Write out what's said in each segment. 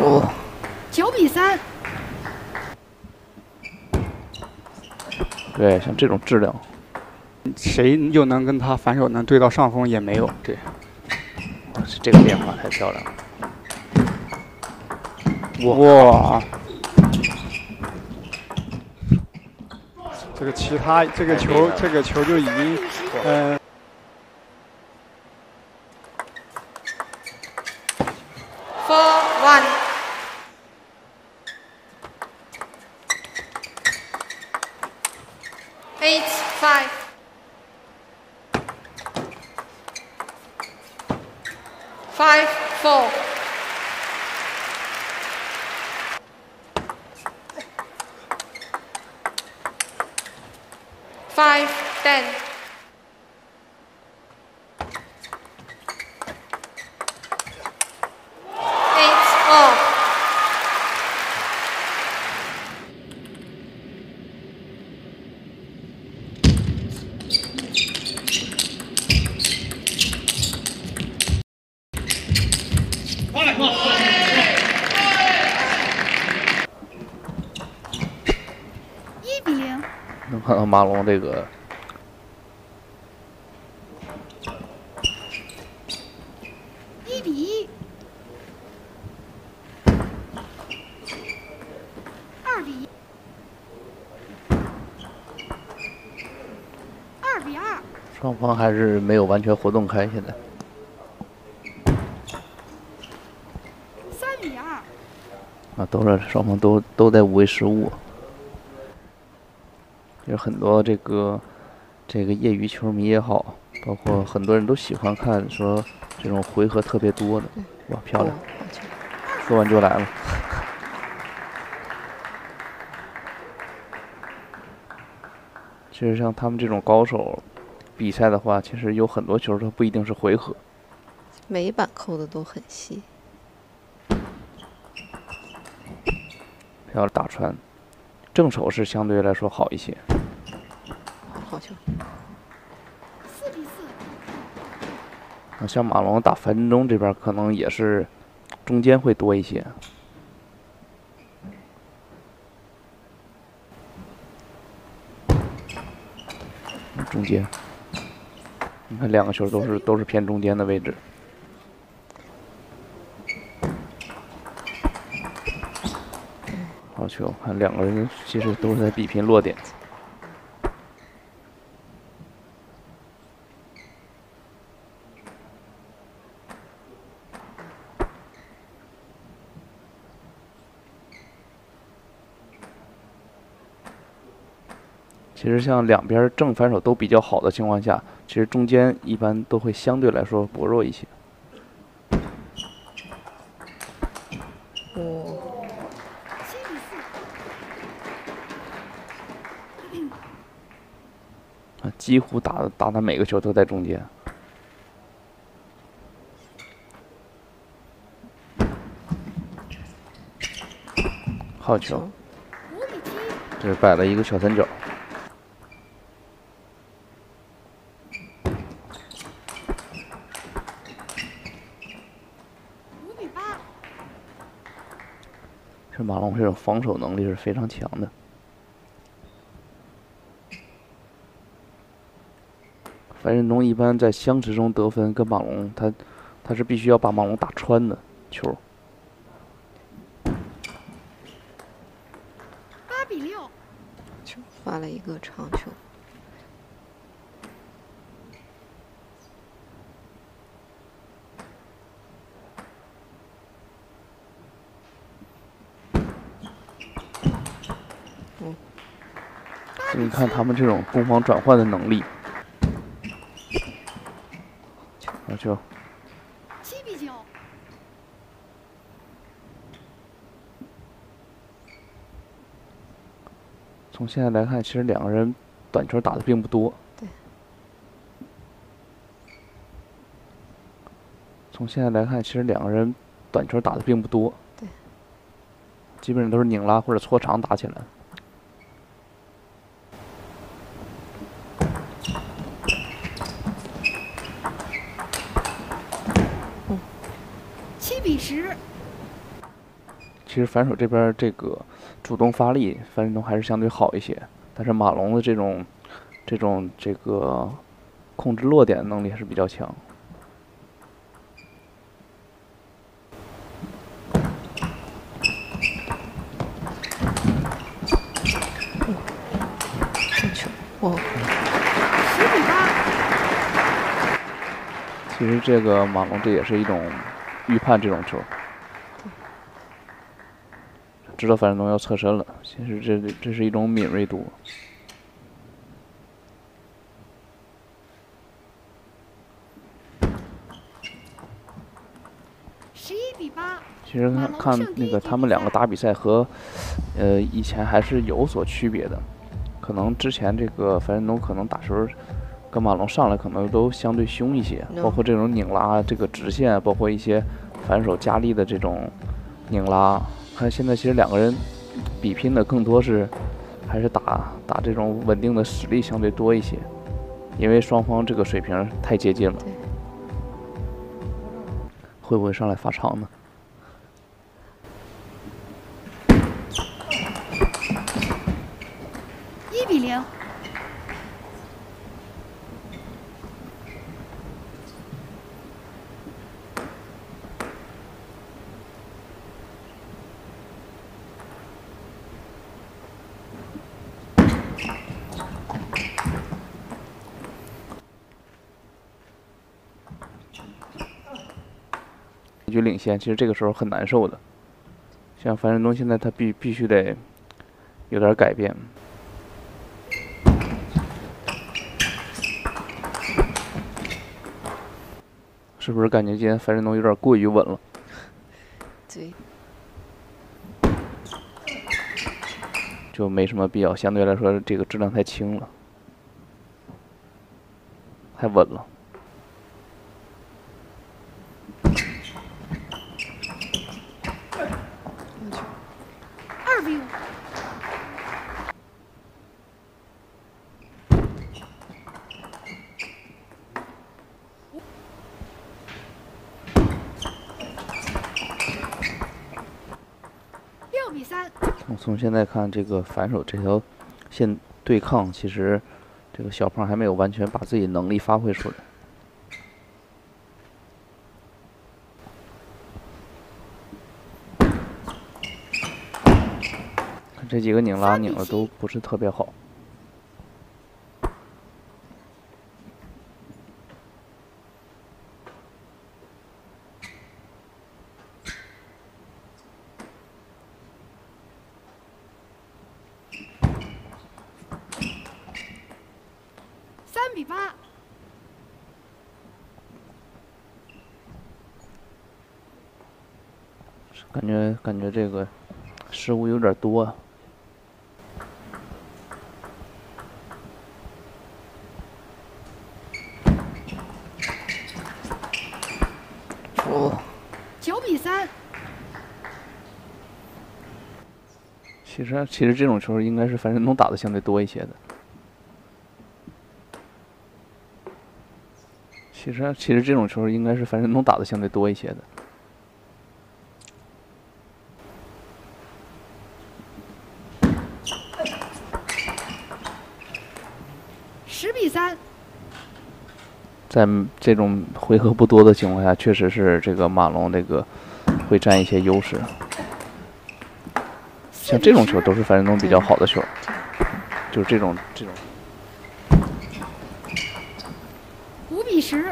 哦 9比3。 对，像这种质量， 谁又能跟他反手能对到上风也没有。 对，这个变化太漂亮了。 哇！这个其他这个球就已经 4-1。8-5。5-4。5-10。8-all。1-0。 能看到马龙这个。 1-1。2-1。2-2。 双方还是没有完全活动开，现在。 3-2。 啊，都是双方都在无谓失误。有很多这个业余球迷也好，包括很多人都喜欢看说这种回合特别多的，哇，漂亮！说完就来了。其实像他们这种高手比赛的话，其实有很多球它不一定是回合， 每一板扣的都很细。 要打穿，正手是相对来说好一些。 好球。 4-4。像马龙打樊振东这边可能也是中间会多一些。中间，你看两个球都是偏中间的位置。 好球！看两个人其实都是在比拼落点。其实像两边正反手都比较好的情况下，其实中间一般都会相对来说薄弱一些。几乎打的每个球都在中间。好球！这是摆了一个小三角。这马龙这种防守能力是非常强的。 樊振东一般在相持中得分，跟马龙他是必须要把马龙打穿的球。 8-6。 球发了一个长球。 你看他们这种攻防转换的能力。 好球 7-9。 从现在来看，其实两个人短球打的并不多。 对。 从现在来看，其实两个人短球打的并不多。 对。 基本上都是拧拉或者搓长打起来。 7-10。 其实反手这边这个主动发力，樊振东还是相对好一些，但是马龙的这个控制落点的能力还是比较强。 上球，哦， 10比8。 其实这个马龙这也是一种预判这种球，知道樊振东要侧身了。其实这是一种敏锐度。 11比8。 其实看那个他们两个打比赛和，以前还是有所区别的。可能之前这个樊振东可能打球跟马龙上来可能都相对凶一些，包括这种拧拉、这个直线，包括一些反手加力的这种拧拉。看现在其实两个人比拼的更多是还是打这种稳定的实力相对多一些，因为双方这个水平太接近了。会不会上来罚长呢？ 1比0。 一局领先，其实这个时候很难受的。像樊振东现在他必须得有点改变。 是不是感觉今天樊振东有点过于稳了？ 对， 就没什么必要。相对来说，这个质量太轻了，太稳了。 2比5。 6比3。 从现在看，这个反手这条线对抗，其实这个小胖还没有完全把自己能力发挥出来。看这几个拧拉拧的都不是特别好。 3比8。 感觉这个失误有点多啊。 哦， 9比3。 其实这种球应该是樊振东打的相对多一些的。其实这种球应该是樊振东打的相对多一些的。 10比3。 在这种回合不多的情况下，确实是这个马龙这个会占一些优势。像这种球都是樊振东比较好的球，就是这种。 5比10。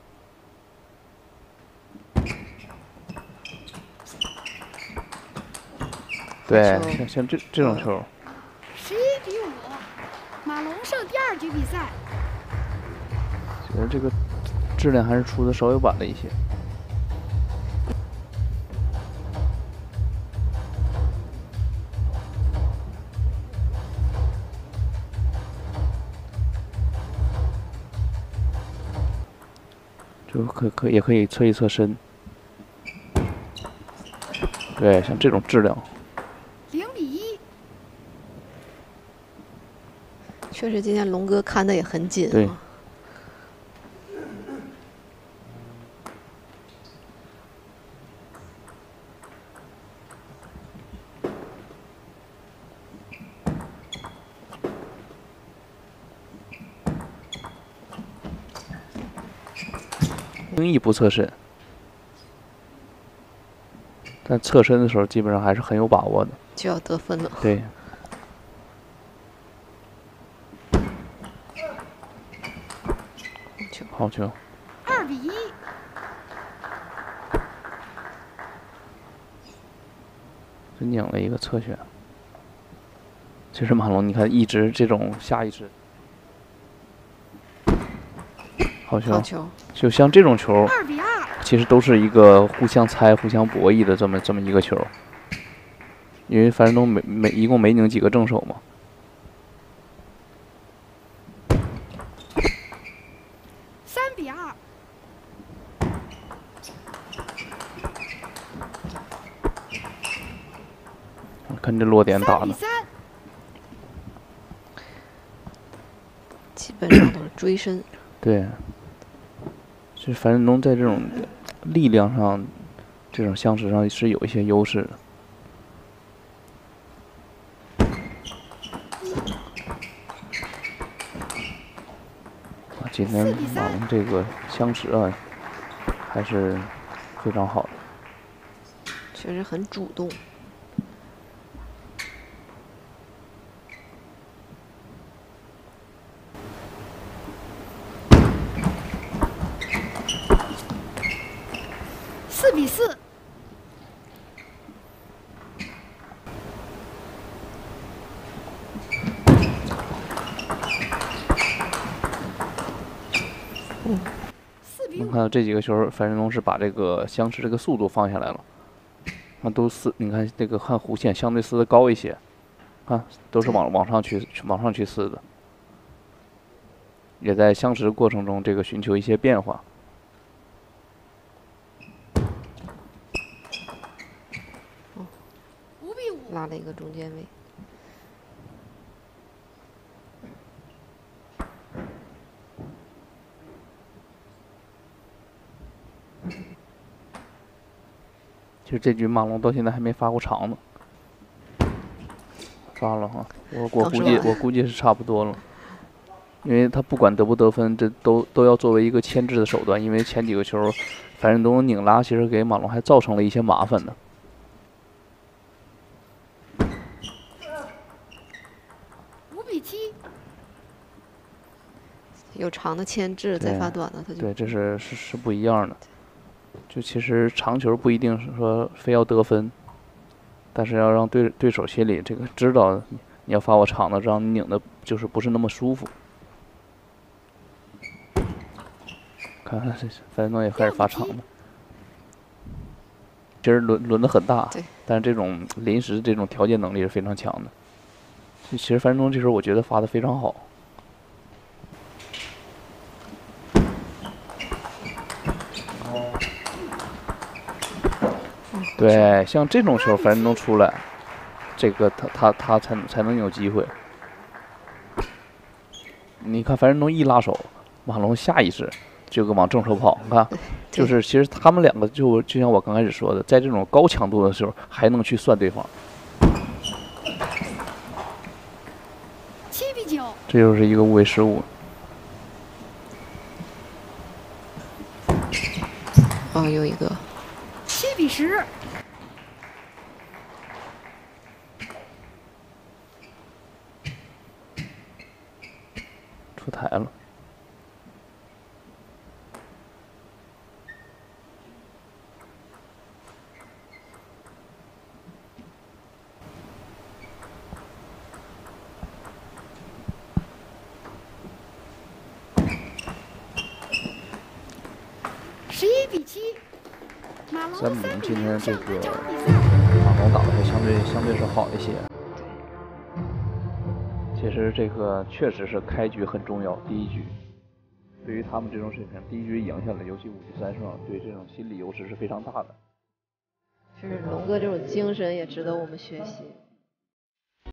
对，像这种球。 11比5。马龙胜第2局比赛。 觉得这个质量还是出的稍微晚了一些。就也可以侧一侧身。对，像这种质量。 0比1。 确实今天龙哥看的也很紧对。 啊。 轻易不侧身，但侧身的时候基本上还是很有把握的。 就要得分了。 对。好球 ！2比1。 就拧了一个侧旋。其实马龙，你看一直这种下意识。好球！ 好球！ 就像这种球 ，2比2， 其实都是一个互相猜、互相博弈的这么一个球。因为樊振东一共没拧几个正手嘛。 3比2。 看这落点打的。 基本上都是追身。 对。其实樊振东在这种力量上、这种相持上是有一些优势的。今天马龙这个相持啊，还是非常好的。 确实很主动。 4比4。 能看到这几个球，樊振东是把这个相持这个速度放下来了。那都撕，你看这个看弧线相对撕的高一些，看都是往上去撕的，也在相持过程中这个寻求一些变化。 5比5， 拉了一个中间位。 其实这局马龙到现在还没发过长呢，发了哈，我估计是差不多了，因为他不管得不得分，这都要作为一个牵制的手段，因为前几个球樊振东拧拉，其实给马龙还造成了一些麻烦的。 5比7。 有长的牵制，再发短的他就对，这是不一样的。就其实长球不一定是说非要得分，但是要让对手心里这个知道你要发我长的，让你拧的就是不是那么舒服。看看这樊振东也开始发长了，其实轮的很大，但是这种临时这种调节能力是非常强的。其实樊振东这时候我觉得发的非常好。对，像这种球樊振东出来，这个他才能有机会。你看樊振东一拉手，马龙下意识就往正手跑，你看，就是其实他们两个就像我刚开始说的，在这种高强度的时候还能去算对方。 7比9。 这就是一个无谓失误。 哦，有一个。 7比10。 出台了。 11比7。 3比0，今天这个马龙打的还相对是好一些。其实这个确实是开局很重要，第一局对于他们这种水平，第一局赢下来，尤其5局3胜，对这种心理优势是非常大的。 就是龙哥这种精神也值得我们学习。